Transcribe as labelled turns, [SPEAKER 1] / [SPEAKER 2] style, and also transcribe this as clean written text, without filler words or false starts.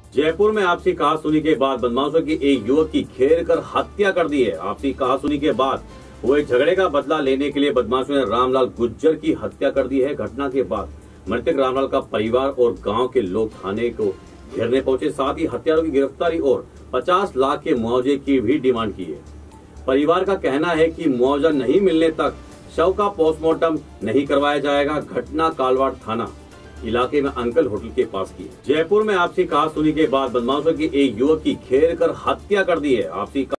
[SPEAKER 1] जयपुर में आपसी कहासुनी के बाद बदमाशों की एक युवक की घेर कर हत्या कर दी है। आपसी कहासुनी के बाद हुए झगड़े का बदला लेने के लिए बदमाशों ने रामलाल गुज्जर की हत्या कर दी है। घटना के बाद मृतक रामलाल का परिवार और गांव के लोग थाने को घेरने पहुंचे, साथ ही हत्यारों की गिरफ्तारी और 50 लाख के मुआवजे की भी डिमांड की है। परिवार का कहना है कि मुआवजा नहीं मिलने तक शव का पोस्टमार्टम नहीं करवाया जाएगा। घटना कालवाड़ थाना इलाके में अंकल होटल के पास की है। जयपुर में आपसी कहासुनी के बाद बदमाशों की एक युवक की घेर कर हत्या कर दी है। आपसी